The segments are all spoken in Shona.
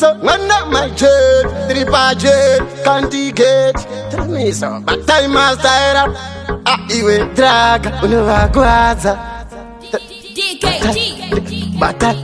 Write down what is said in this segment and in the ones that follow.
Tramiso, Mwana my jet, tripa jet, can't get. Tramiso, but time must iwe draga, unova kwaza. Bata,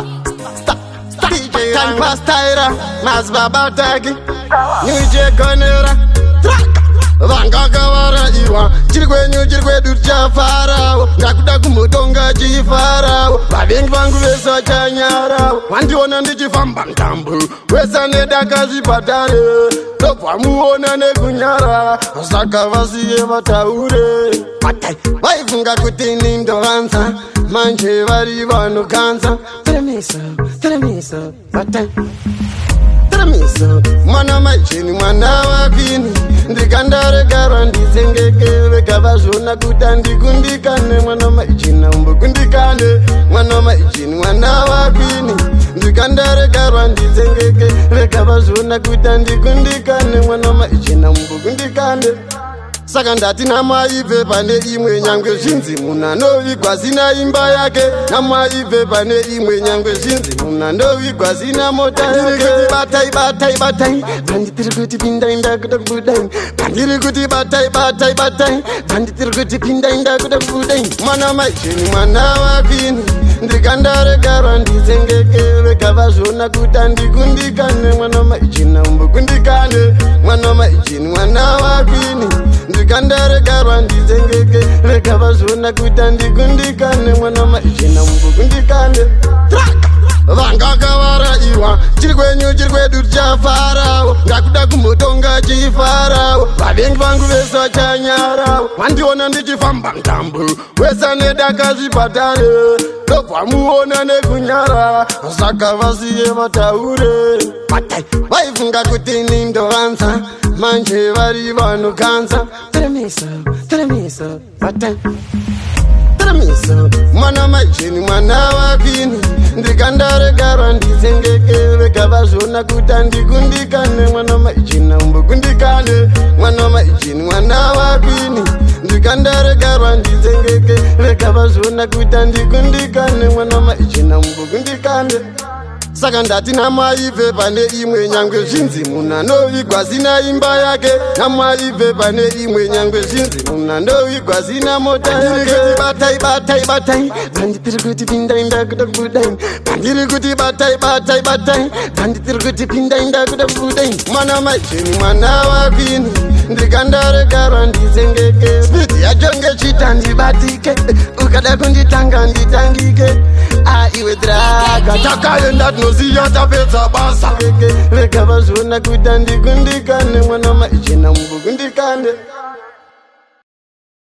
DJ time past tire, mas babatagi. Nyuchi yegonera, vangaka varaiwa. Chirikwenyu chirikwedu chafarawo, ngakuda kumutonga chifarawo. Vavengi vangu vese vachanyarawo, vandiona ndichifamba ntambu, wese nedaka zvipatare. Tobva muona nekunyara, saka vasiye vataure. Vaifunga kuti nindovanza, manje vari vanokanza. Tramiso, Tramiso, mwana majini mwana wakwini. Ndikandaregarwa handitsengeke, vega vazvona kuti handikundikane. Mwana majini umbokundikane, mwana majini mwana wakwini. Ndikandaregarwa handitsengeke, vega vazvona kuti handikundikane. Mwana majini umbokundikane. Saka ndati namaibve pane imwe nyangwe zvinzi munhu anovigwa zina imba yake. Namaibve pane imwe nyangwe zvinzi munhu anovigwa zina mota yake. Batai, banditiri kuti pindai ndakuda kubudai. Bandiri kuti batai, banditiri kuti pindai ndakuda kubudai. Mwana majini mwana wakwini. Ndikandaregarwa handitsengeke, vega vazvona kuti handikundikane. Mwana majini umbokundikane, mwana majini mwana wakwini. Ndikandaregarwa handitsengeke, vega vazvona kuti handikundikane. Mwana majini umbokundikane. Vangaka varaiwa, chirikwenyu chirikwedu chafarawo, ngakuda kumutonga chifarawo. Vavengi vangu vese vachanyarawo, vandiona ndichifamba ntambu, wese nedaka zvipatare. Tobva muona nekunyara, saka vasiye vataure. Vaifunga kuti nindovanza, manje vari vanokanza. Tramiso, mwana majini mwana wakwini. Ndikandaregarwa handitsengeke, vega vazvona kuti handikundikane. Mwana majini umbokundikane, mwana majini mwana wakwini. Ndikandaregarwa handitsengeke, vega vazvona kuti handikundikane. Mwana majini umbokundikane. Saka ndati namaibve pane imwe nyangwe zvinzi munhu anovigwa zina imba yake. Namaibve pane imwe nyangwe zvinzi munhu anovigwa zina mota yake. Batai, banditiri kuti pindai ndakuda kubudai. Bandiri kuti batai, banditiri kuti pindai ndakuda kubudai. Mwana majini mwana wakwini. Ndikandaregarwa handitsengeke, spidi yacho ngechita ndibatike. Ukada kunditanga nditangike. Iwe draga, takaenda tinoziya tapedza basa. Vega vazvona kuti handikundikane. Mwana majini umbokundikane.